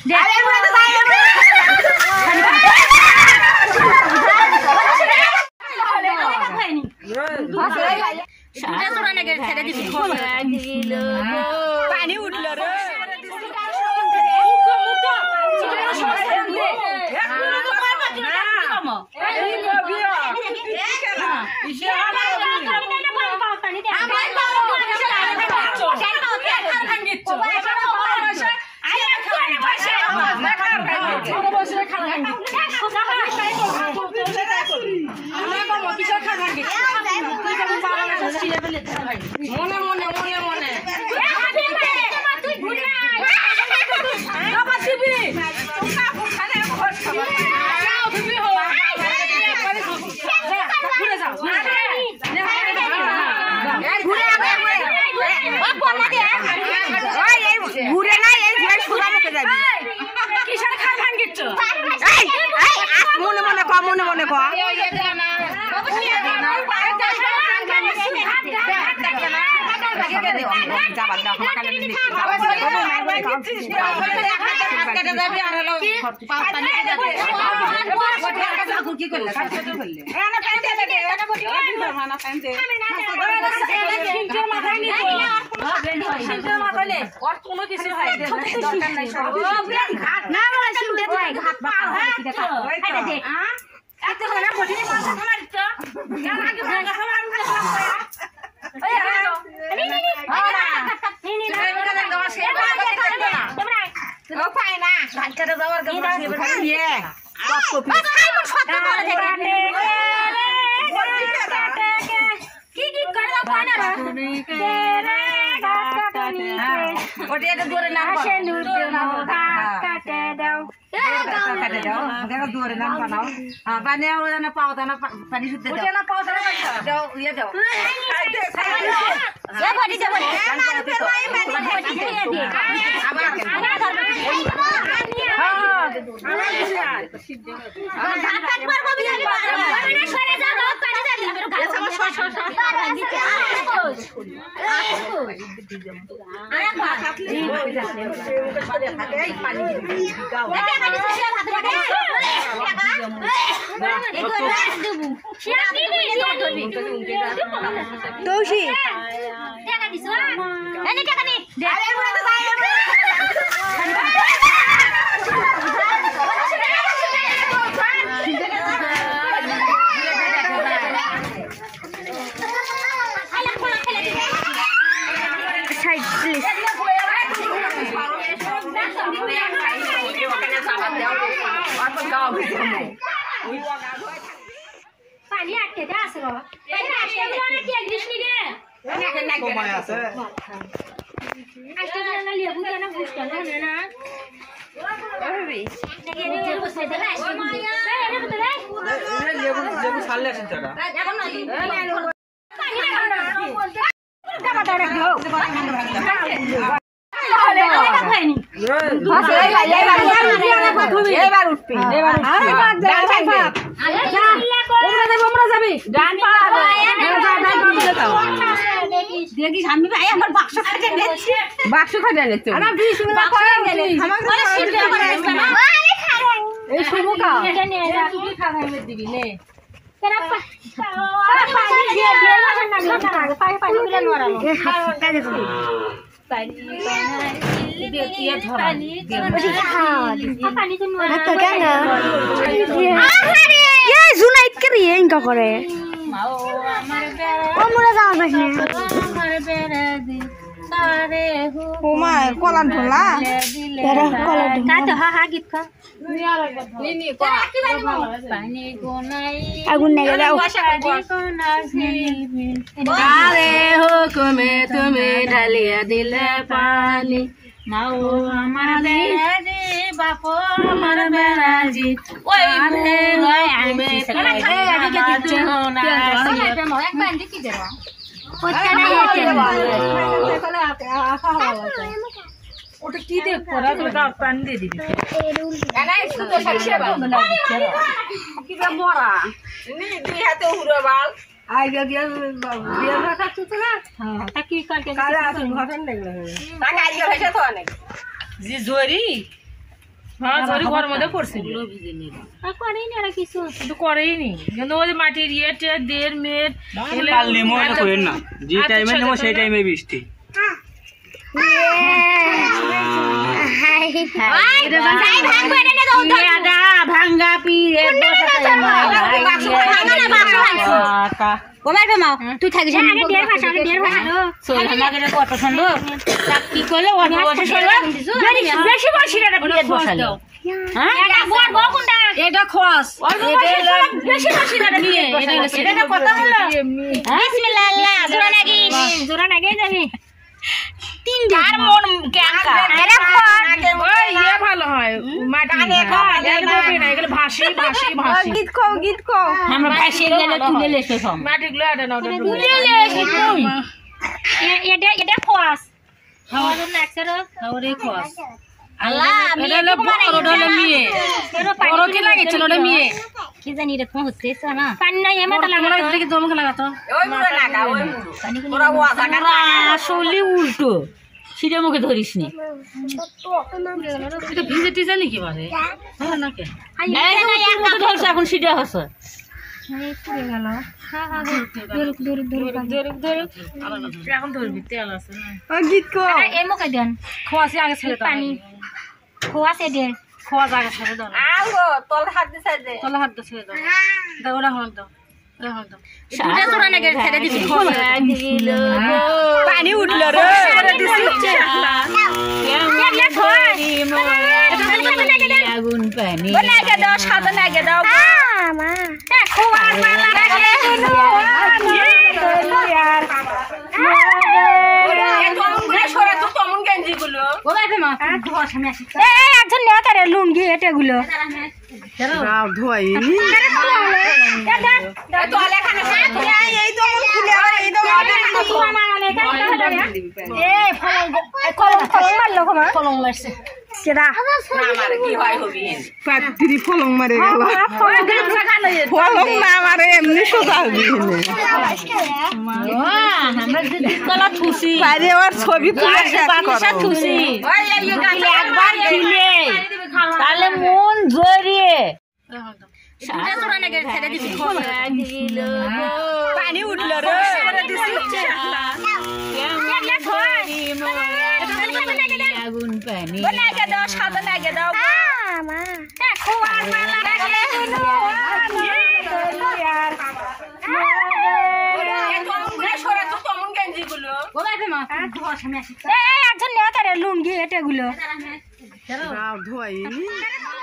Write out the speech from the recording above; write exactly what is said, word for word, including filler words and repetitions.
पानी उठलं रे মনে মনে মনে মনে ঘুরে না এই সোজা মুখে যাবি কিসের খা ভাঙ্গিচ্ছ মনে মনে ক মনে মনে ক পানি শুদ্ধ Toshi. Jangan disuap. Ini jangan nih. Pani akke da asro. Pani akke mana ki agrish ni de. Ko mai ase. Akke na lebu da na bushta na na. Baby. Nage ni lebu sai da aske. Sai ene bata dai. Lebu lebu challe asen jara. এখন না দি. Pani na. Da bata rakho. বাক্স খাটে গেছে দিবি নে জুনাইত কে রে Inca করে আমরা যাওয়া যাচ্ছে ও মা কলান ঢোলা এরা কলান ঢোলা কাতে হা হা গীত খা নি নি কো পানি গোনাই আগুন নেগে দাও আরে হুকুমে তুমি ঢালিয়া দিলে পানি মাও আমার বেরাজি বাপো আমার বেরাজি ওই রে রয় আমি কেন রে আগে কে দিচ্ছ না এক বান্ডি কি দেব ওটা না ওটা কি দেব করা তোটা পান দিয়ে দিবি না একটু তো সাইছে বা কি বে মরা নি দুই হাতে উড়ে বাল আইগা গিয়া বিয়া রাখা তো না হ্যাঁ তা কি কালকে কালে আসুন ঘটন লাগলো তা গাড়ি হইছে তো অনেক জি জরি হ্যাঁ সরি ঘর মধ্যে পড়ছিল আর করেই না আর কিছু কিন্তু করেই নি কিন্তু ওই মাটির ইয়েতে দের মেয়ের কাল নেমো না কইেন না যে টাইমে নেমো সেই টাইমে বৃষ্টি ভাঙ্গা পিরে তুই থাকিস কি করলে বেশি বসি এটা খোয়াস বেশি বসি এটা কথা হলো বিসমিল্লাহ জোরা লাগি জোরা লাগি যাবি তিন আর মন ক্যাঙ্কা আরে ওই ইয়ে ভালো হয় মাটি না এগুলো ভাসি ভাসি ভাসি গীত কও গীত কও আমরা ভাসি গেলে তুলে লেছে সব মাটি গুলো আটা নাও তুলে লেছে তুই এটা এটা খোয়াস হাওয়ার নাকসের হাওরে খোয়াস আল্লাহ এটা হলো বড় ডলে মিয়ে বড় কি লাগেছিল রে মিয়ে কি জানি রে কোন হচ্ছে না পানি নাই এমাটা লাগা তো কি দমকে লাগাতো ওই মুড়ো লাগা ওই মুড়ো তোরা ওয়াজা কাটা আসলে উল্টো সিধে মুখে ধরিস নি এটা ভিজে টিজে নাকি মানে হ্যাঁ না কে এই না এক মুখে ধরছ এখন সিধে হচ্ছে এই পুড়ে গেল হ্যাঁ হ্যাঁ দূর দূর দূর দূর দূর এখন ধরবি তেল আছে না ও গীত কো এই মুখে দেন খোয়াসি আগে ছেড়ে দাও পানি খোয়াছে দে খোয়া জায়গা ছেড়ে দাও আলগো তোল হাত দিছে যে তলা হাত ছেড়ে দাও দাও ওরা হল দাও ওরা হল দাও দুটা জোড়া নাকি ছেড়ে দিবি দিল পানি উঠলো রে ছেড়ে দিছি আগুন পানি লাগে দাও সাদা লাগে দাও মা খোয়ার মালা রাখলে শুনো ইয়ার ও ভাই মা ধোয়া সামনে আসি এই একজন নিয়ে তারে লুঙ্গি এটাগুলো রাও ধোয়াইনি তোলে খানে এই তো খুলে এই তো এই ফলং কলম ফলং মারলো কমা ফলং মারছে কেডা না মারে কি হয় হবি পাত্রি ফলং মারে গেল ফলং না মারে এমনি সোজা হবি আমরা কলা থুসি বাইরে ওর ছবি তুলে বালিশা থুসি একবার দিলে তাহলে মন জড়িয়ে দুটা জোড়া নাকি ছেড়ে দিবি দিল পানি উঠলো রে আগুন পানি লাগে দাও সাদা লাগে দাও মা খোয়ার মালা রাখলে শুনো ইয়ার ও ভাই মা ধোয়া সামনে আসি এই একজন নিয়ে তারে লুঙ্গি এটাগুলো ধোয়াইনি